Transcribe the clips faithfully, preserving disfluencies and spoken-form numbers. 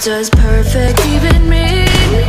does perfect even mean?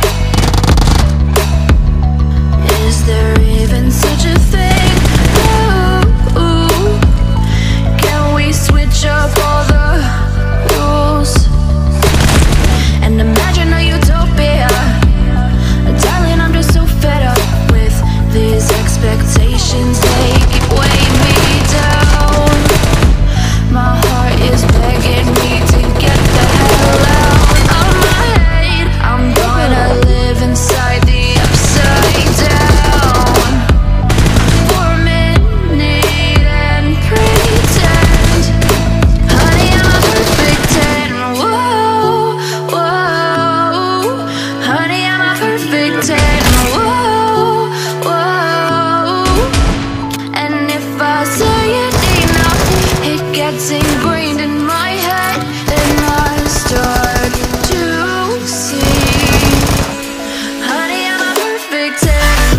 Is there even such a thing? Ooh, ooh. Can we switch up all the rules and imagine a utopia? Darling, I'm just so fed up with these expectations. They keep weighing me down. My heart is begging me to get the hell out of my head. I'm gonna live inside the upside down for a minute and pretend, honey, I'm a perfect ten. Whoa, whoa, honey, I'm a perfect ten. Whoa, whoa, and if I say it enough, it gets ingrained in my head, and I start to see, honey, I'm a perfect ten.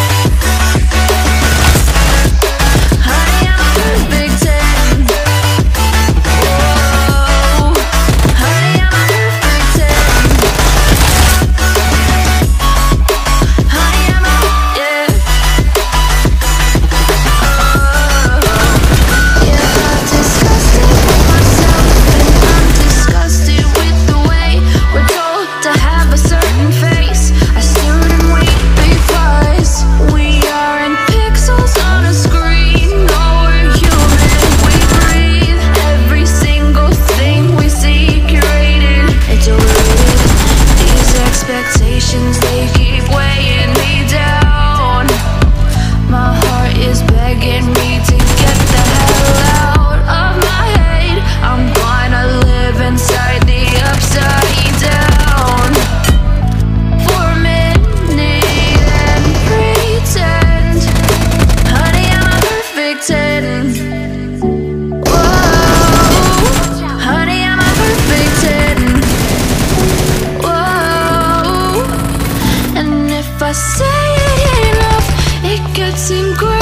Honey, I'm a perfect ten. Whoa, honey, I'm a perfect ten. Honey, I'm a, yeah. Oh, yeah, I'm disgusted with myself, and I'm disgusted with the way we're told to have a certain face, a certain weight, because we aren't pixels on a screen. No, we're human, we breathe. Every single thing we see curated, it's overrated. These expectations, they keep weighing me down. My heart is begging me to get the hell out of my head. I'm gonna live inside the upside down for a minute and pretend, honey, I'm a perfect ten. Whoa, honey, I'm a perfect ten. Whoa, and if I say it enough, it gets ingrained